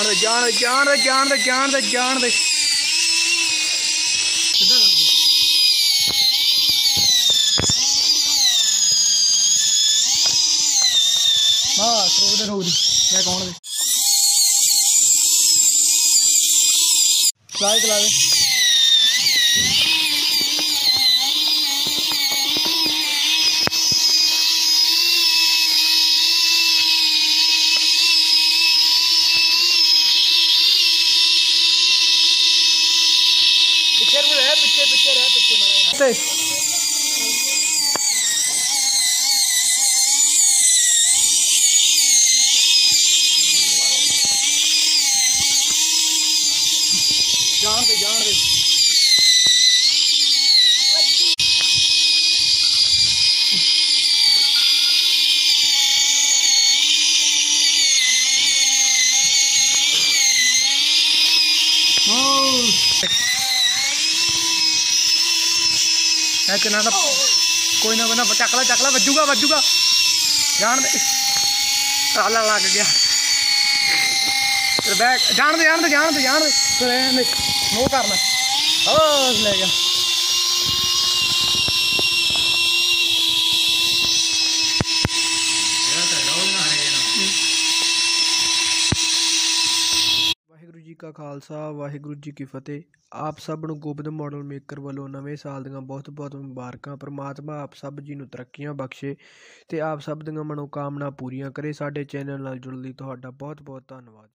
जान दे जान दे जान दे जान दे जान दे जान दे बस रोक दे क्या कौन दे चला चला दे पीछे रह जान दे जान दे चना कोई ना चकला बजूगा जान दे ट्राला लग गया बैग जान दे नो करना ले गया वाहिगुरू जी का खालसा वाहिगुरू जी की फतेह। आप सब ਨੂੰ ਗੋਬਿੰਦ ਮਾਡਲ ਮੇਕਰ ਵੱਲੋਂ ਨਵੇਂ ਸਾਲ ਦੀਆਂ ਬਹੁਤ ਮੁਬਾਰਕਾਂ। ਪਰਮਾਤਮਾ ਆਪ ਸਭ ਜੀ ਨੂੰ ਤਰੱਕੀਆਂ ਬਖਸ਼ੇ ਤੇ ਆਪ ਸਭ ਦੀਆਂ ਮਨੋਕਾਮਨਾ ਪੂਰੀਆਂ ਕਰੇ। ਸਾਡੇ ਚੈਨਲ ਨਾਲ ਜੁੜਨ ਲਈ ਤੁਹਾਡਾ ਬਹੁਤ ਧੰਨਵਾਦ।